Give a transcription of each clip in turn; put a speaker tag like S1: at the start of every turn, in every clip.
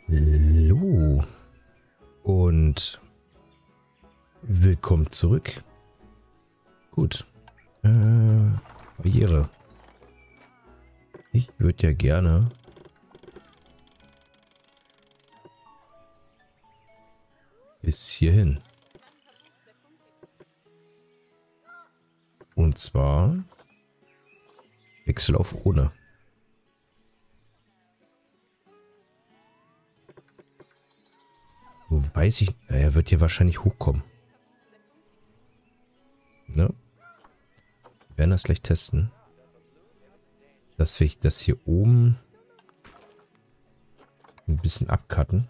S1: Hallo und willkommen zurück. Gut. Barriere. Ich würde ja gerne bis hierhin. Und zwar Wechsel auf ohne. Wo weiß ich, er wird hier wahrscheinlich hochkommen. Ne? Wir werden das gleich testen. Dass wir das hier oben ein bisschen abcutten.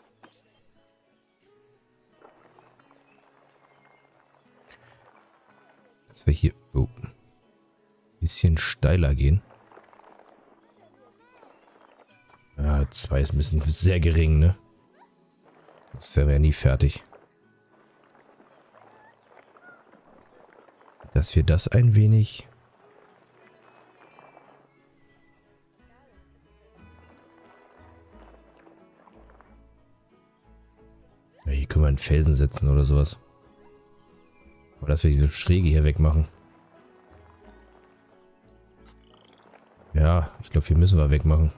S1: Dass wir hier ein bisschen steiler gehen. Ja, 2 ist ein bisschen sehr gering, ne? Das wäre ja nie fertig. Dass wir das ein wenig... Ja, hier können wir einen Felsen setzen oder sowas. Aber dass wir diese Schräge hier wegmachen. Ja, ich glaube, hier müssen wir wegmachen.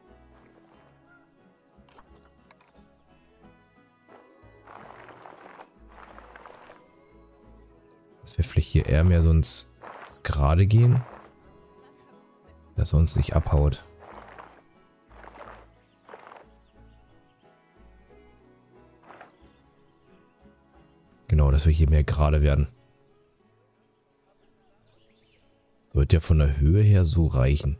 S1: Dass wir vielleicht hier eher mehr sonst gerade gehen. Dass er uns nicht abhaut. Genau, dass wir hier mehr gerade werden. Sollte ja von der Höhe her so reichen.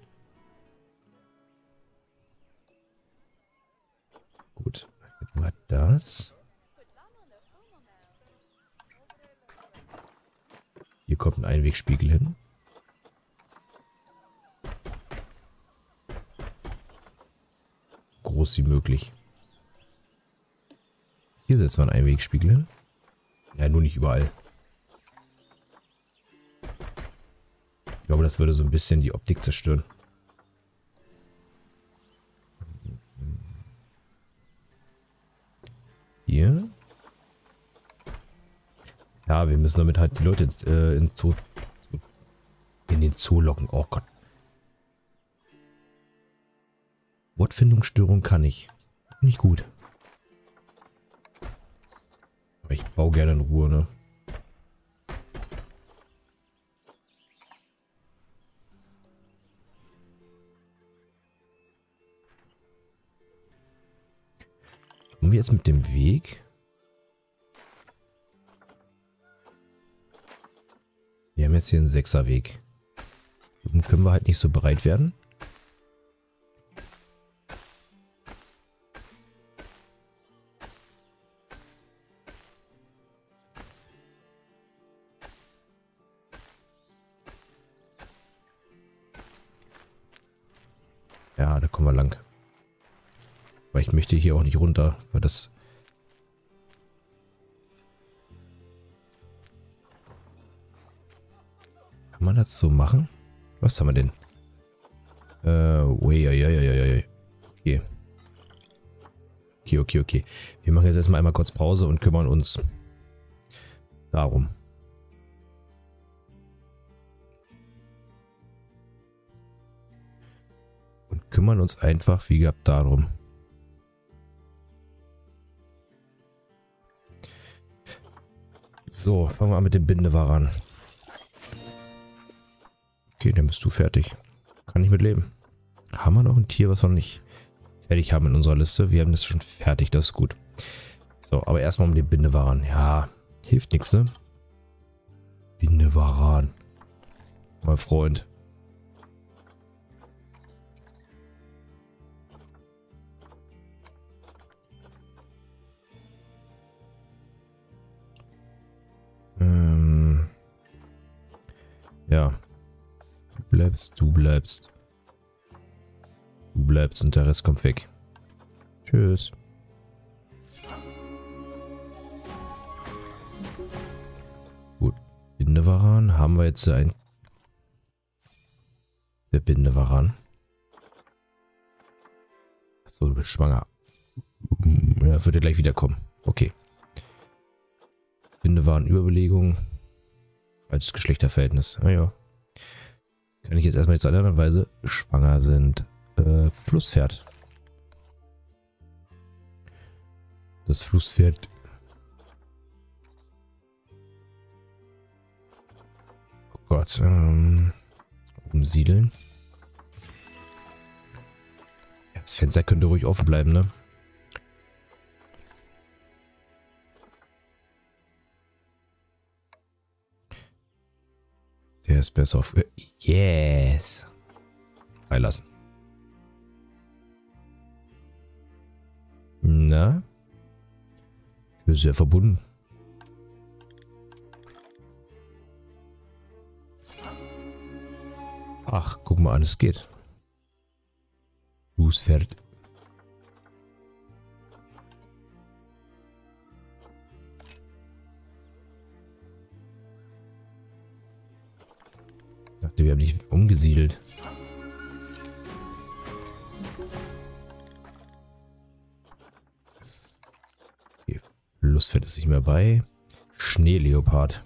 S1: Gut, dann hätten wir das. Hier kommt ein Einwegspiegel hin. Groß wie möglich. Hier setzen wir einen Einwegspiegel hin. Ja, nur nicht überall. Ich glaube, das würde so ein bisschen die Optik zerstören. Hier. Ja, wir müssen damit halt die Leute in den Zoo locken. Oh Gott. Wortfindungsstörung kann ich. Nicht gut. Aber ich baue gerne in Ruhe, ne? Kommen wir jetzt mit dem Weg? Wir haben jetzt hier einen 6er-Weg. Oben können wir halt nicht so breit werden. Ja, da kommen wir lang. Aber ich möchte hier auch nicht runter, weil das... Kann man das so machen? Was haben wir denn? Okay. Okay. Wir machen jetzt erstmal einmal kurz Pause und kümmern uns darum. Und kümmern uns einfach, wie gehabt, darum. So, fangen wir an mit dem Bindeware an. Okay, dann bist du fertig. Kann ich mit leben. Haben wir noch ein Tier, was wir noch nicht fertig haben in unserer Liste? Wir haben das schon fertig, das ist gut. So, aber erstmal um den Bindewaran. Ja, hilft nichts, ne? Bindewaran. Mein Freund. Ja. Du bleibst. Du bleibst und der Rest kommt weg. Tschüss. Gut. Bindewaran haben wir jetzt ein... Der Bindewaran. Achso, du bist schwanger. Ja, wird er gleich wiederkommen. Okay. Bindewaren Überbelegung. Als Geschlechterverhältnis. Naja. Kann ich jetzt erstmal jetzt an einer Weise schwanger sind. Flusspferd. Das Flusspferd. Oh Gott. Umsiedeln. Ja, das Fenster könnte ruhig offen bleiben, ne? Der ist besser auf... Yes! Freilassen. Na? Ich bin sehr verbunden. Ach, guck mal an, es geht. Flusspferd. Ich dachte, wir haben dich umgesiedelt. Okay. Flusspferd ist nicht mehr bei. Schneeleopard.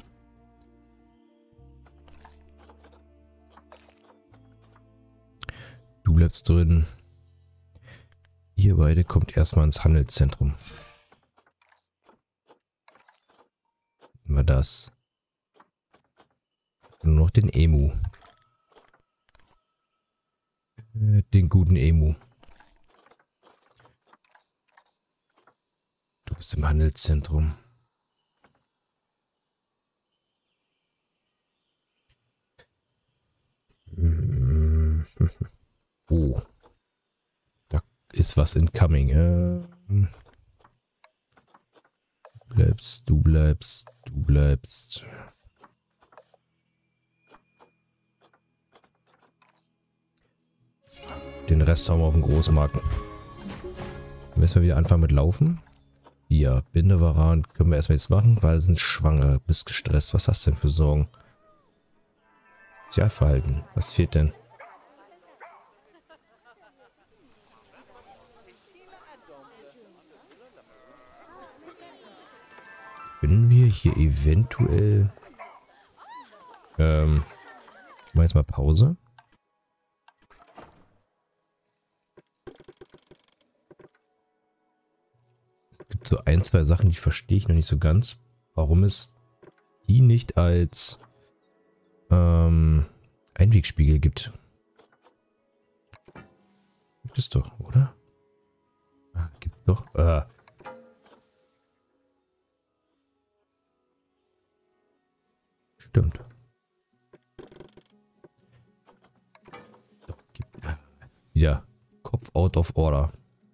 S1: Du bleibst drin. Ihr beide kommt erstmal ins Handelszentrum. Nehmen wir das. Nur noch den Emu. Den guten Emu. Du bist im Handelszentrum. Oh. Da ist was incoming. Du bleibst. Den Rest haben wir auf dem Großmarkt. Müssen wir wieder anfangen mit Laufen? Ja, Bindewaran können wir erstmal jetzt machen, weil sie sind schwanger, bist gestresst. Was hast du denn für Sorgen? Sozialverhalten. Was fehlt denn? Können wir hier eventuell... machen wir jetzt mal Pause. Es gibt so ein, zwei Sachen, die verstehe ich noch nicht so ganz. Warum es die nicht als Einwegspiegel gibt. Gibt es doch, oder? Ah, gibt es doch. Stimmt. Doch, wieder Kopf out of order.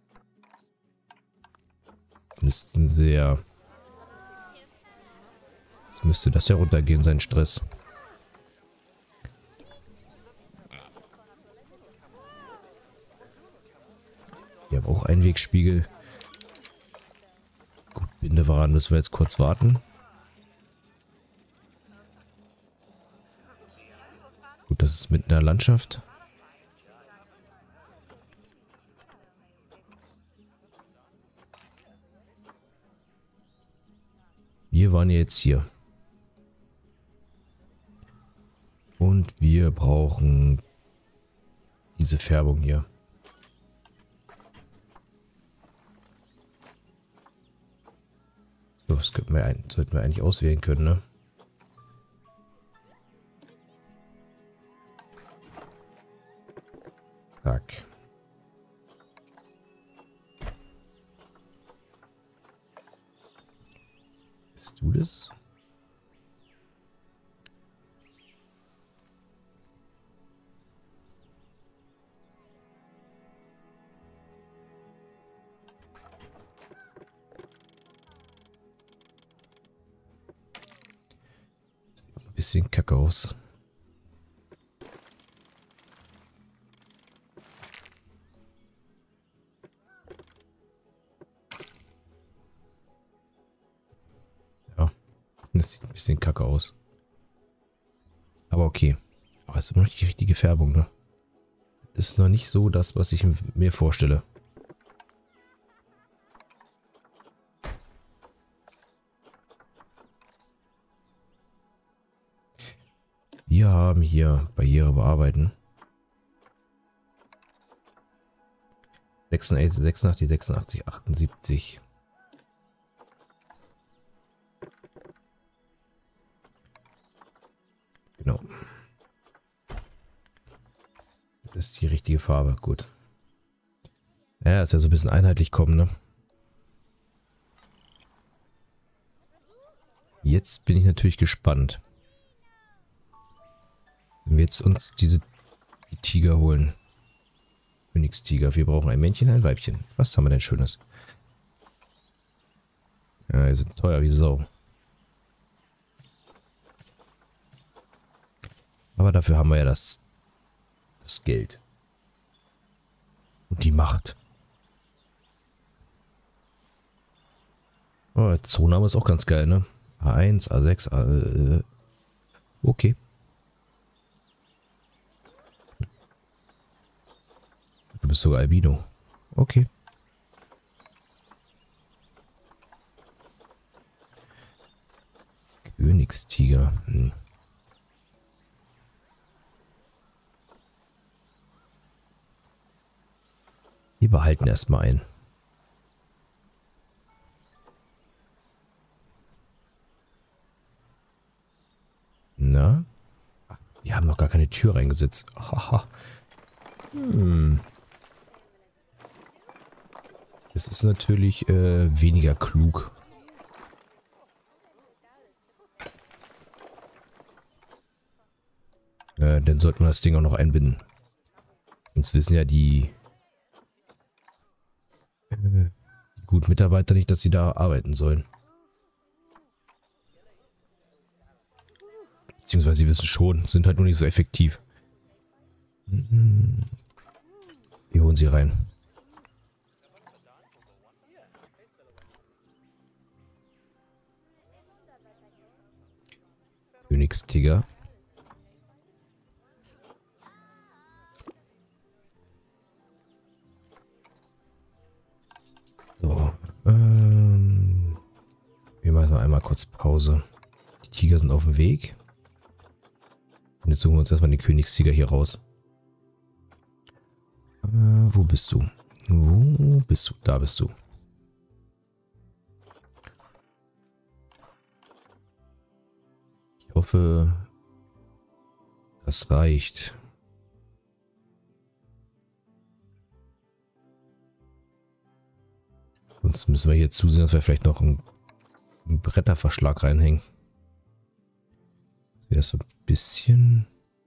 S1: Müssten sehr... Jetzt müsste das ja runtergehen, sein Stress. Wir haben auch Einwegspiegel. Gut, Bindewaran müssen wir jetzt kurz warten. Gut, das ist mitten in der Landschaft. Wir waren jetzt hier. Und wir brauchen diese Färbung hier. So, das sollten wir eigentlich auswählen können, ne? Zack. Bist du das? Sieht ein bisschen kacke aus. Das sieht ein bisschen kacke aus. Aber okay. Aber es ist immer noch nicht die richtige Färbung, ne? Das ist noch nicht so das, was ich mir vorstelle. haben hier Barriere bearbeiten. 86, 86, 78. Genau. Das ist die richtige Farbe. Gut. Ja, ist ja so ein bisschen einheitlich kommen, ne? Jetzt bin ich natürlich gespannt. Wenn wir jetzt uns die Tiger holen. Königstiger. Wir brauchen ein Männchen, ein Weibchen. Was haben wir denn Schönes? Ja, die sind teuer wie Sau. Aber dafür haben wir ja das Geld. Und die Macht. Oh, Zoname ist auch ganz geil, ne? A1, A6, okay. Du bist sogar Albino. Okay. Königstiger. Hm. Wir behalten erstmal ein. Na? Wir haben noch gar keine Tür reingesetzt. Haha. Hm. Das ist natürlich weniger klug. Dann sollten wir das Ding auch noch einbinden. Sonst wissen ja die guten Mitarbeiter nicht, dass sie da arbeiten sollen. Beziehungsweise sie wissen schon, sind halt nur nicht so effektiv. Wir holen sie rein. Königstiger. So. Wir machen mal einmal kurz Pause. Die Tiger sind auf dem Weg. Und jetzt suchen wir uns erstmal den Königstiger hier raus. Wo bist du? Wo bist du? Da bist du. Ich hoffe, das reicht. Sonst müssen wir hier zusehen, dass wir vielleicht noch einen Bretterverschlag reinhängen. Das wäre so ein bisschen...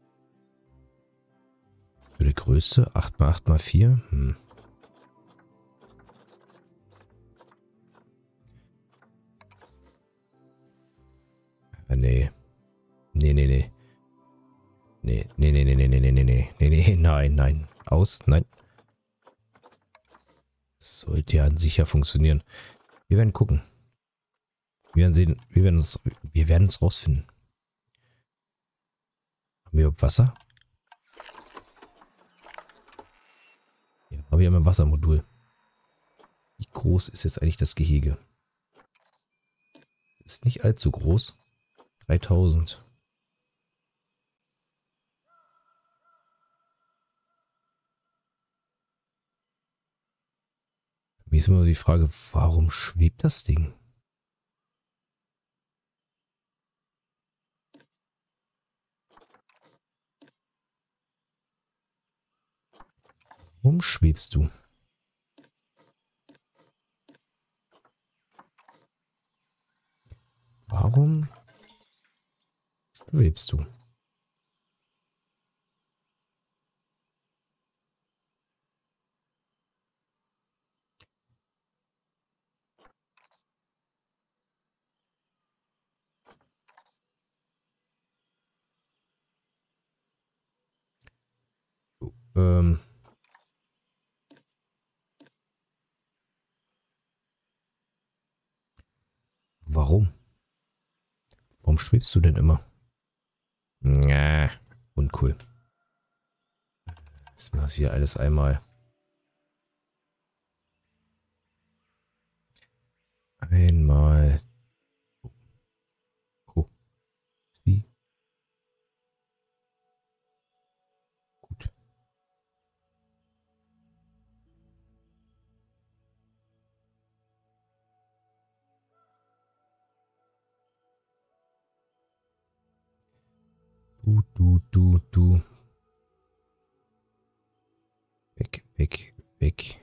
S1: Für die Größe 8x8x4. Nee. Nee, nee, nee. Nee, nee, nee, nee, nee, nee, nee, nee, nee, nee, nein, nein. Aus, nein. Das sollte ja sicher funktionieren. Wir werden gucken. Wir werden sehen, wir werden es rausfinden. Haben wir Wasser? Ja, aber wir haben ein Wassermodul. Wie groß ist jetzt eigentlich das Gehege? Es ist nicht allzu groß. 3000. Mir ist immer die Frage, warum schwebt das Ding? Warum schwebst du? Warum schwebst du? Ähm. Warum? Warum schwebst du denn immer? Ja, uncool. Müssen wir das hier alles einmal... Einmal... Oh. Sie. Du. Weg, weg, weg.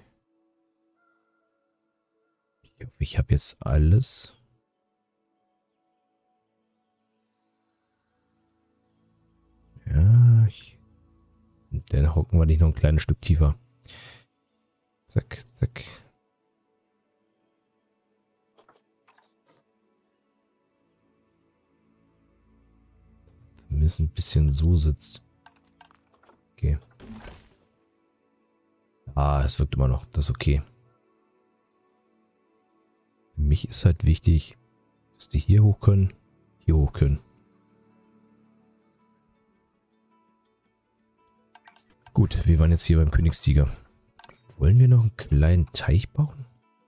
S1: Ich hoffe, ich habe jetzt alles. Ja, dann hocken wir dich noch ein kleines Stück tiefer. Zack, zack. Zumindest ein bisschen so sitzt. Okay. Ah, es wirkt immer noch. Das ist okay. Für mich ist halt wichtig, dass die hier hoch können, hier hoch können. Gut, wir waren jetzt hier beim Königstiger. Wollen wir noch einen kleinen Teich bauen?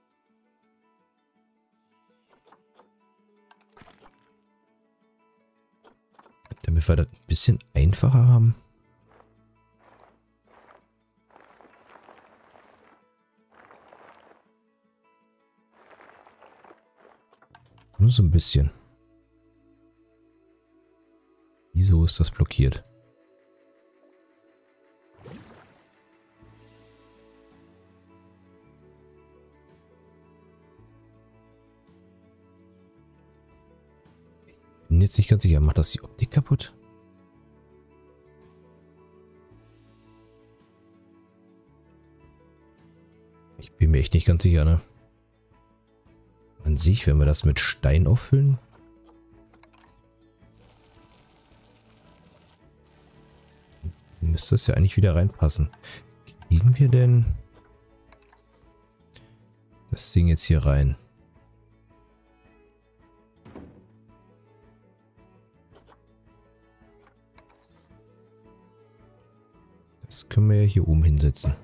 S1: Damit wir das ein bisschen einfacher haben. Nur so ein bisschen. Wieso ist das blockiert? Ich bin jetzt nicht ganz sicher. Macht das die Optik kaputt? Ich bin mir echt nicht ganz sicher, ne? An sich, wenn wir das mit Stein auffüllen. Müsste das ja eigentlich wieder reinpassen. Kriegen wir denn das Ding jetzt hier rein? Das können wir ja hier oben hinsetzen.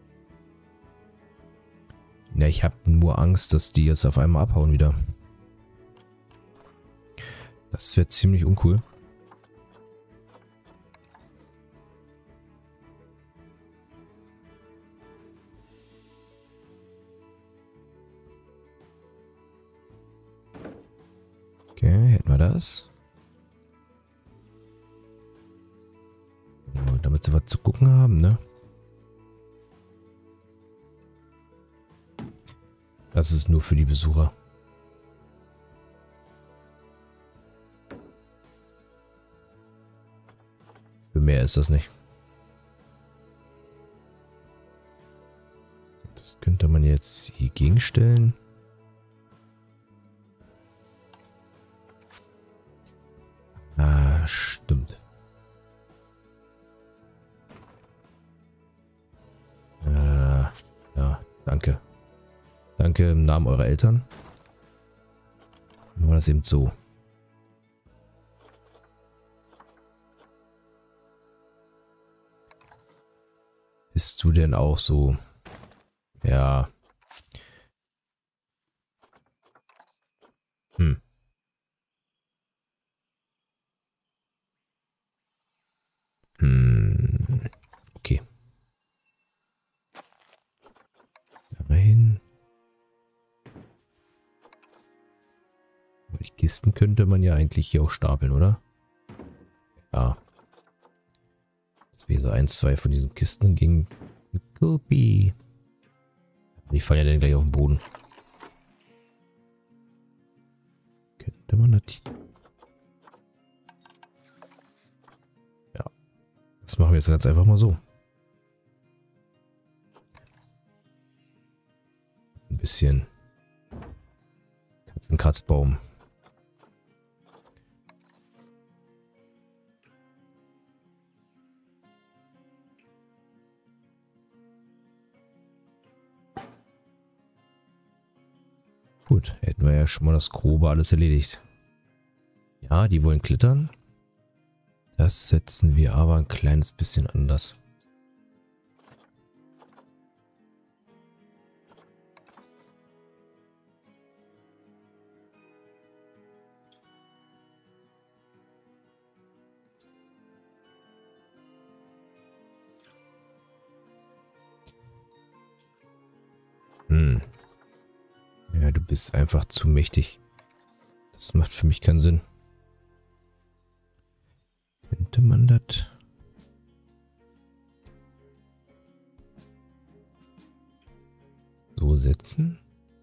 S1: Ja, ich habe nur Angst, dass die jetzt auf einmal abhauen wieder. Das wäre ziemlich uncool. Okay, hätten wir das. So, damit sie was zu gucken haben, ne? Das ist nur für die Besucher. Für mehr ist das nicht. Das könnte man jetzt hier gegenstellen. Ah, stimmt. Ja, danke. Danke im Namen eurer Eltern. Machen wir das eben so. Bist du denn auch so? Ja. Okay. Da rein. Die Kisten könnte man ja eigentlich hier auch stapeln, oder? Ja. Das wäre so 1, 2 von diesen Kisten gegen Kopi. Die fallen ja dann gleich auf den Boden. Könnte man das... Ja. Das machen wir jetzt ganz einfach mal so. Ein bisschen Katzenkratzbaum. Gut, hätten wir ja schon mal das Grobe alles erledigt. Ja, die wollen klettern. Das setzen wir aber ein kleines bisschen anders. Ja, du bist einfach zu mächtig. Das macht für mich keinen Sinn. Könnte man das... so setzen?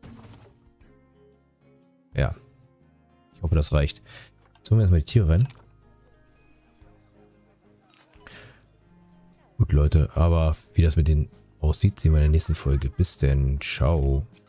S1: Ja. Ich hoffe, das reicht. Jetzt holen wir erstmal die Tiere rein. Gut, Leute, aber wie das mit denen aussieht, sehen wir in der nächsten Folge. Bis denn. Ciao.